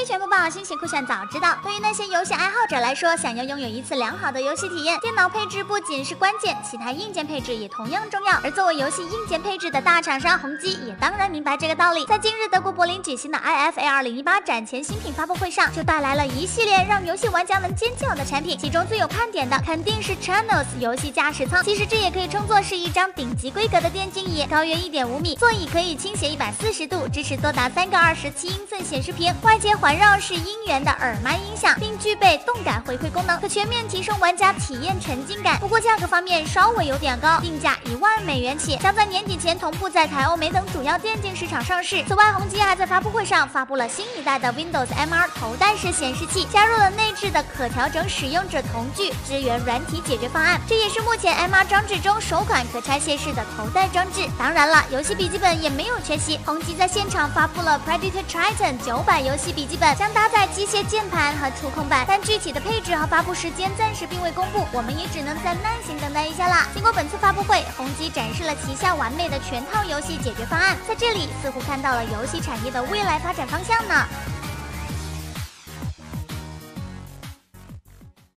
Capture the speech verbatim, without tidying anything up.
期全部报，新鲜酷炫早知道。对于那些游戏爱好者来说，想要拥有一次良好的游戏体验，电脑配置不仅是关键，其他硬件配置也同样重要。而作为游戏硬件配置的大厂商，宏基也当然明白这个道理。在近日德国柏林举行的 I F A 二零一八展前新品发布会上，就带来了一系列让游戏玩家们尖叫的产品。其中最有看点的肯定是 Channels 游戏驾驶舱。其实这也可以称作是一张顶级规格的电竞椅，高约 一点五米，座椅可以倾斜一百四十度，支持多达三个二十七英寸显示屏，外接环绕式音源的耳麦音响，并具备动感回馈功能，可全面提升玩家体验沉浸感。不过价格方面稍微有点高，定价一万美元起，将在年底前同步在台欧美等主要电竞市场上市。此外，宏基还在发布会上发布了新一代的 Windows M R 头戴式显示器，加入了内置的可调整使用者同具支援软体解决方案，这也是目前 M R 装置中首款可拆卸式的头戴装置。当然了，游戏笔记本也没有缺席，宏基在现场发布了 Predator Triton 九百游戏笔记本，将搭载机械键盘和触控板，但具体的配置和发布时间暂时并未公布，我们也只能再耐心等待一下啦。经过本次发布会，宏基展示了旗下完美的全套游戏解决方案，在这里似乎看到了游戏产业的未来发展方向呢。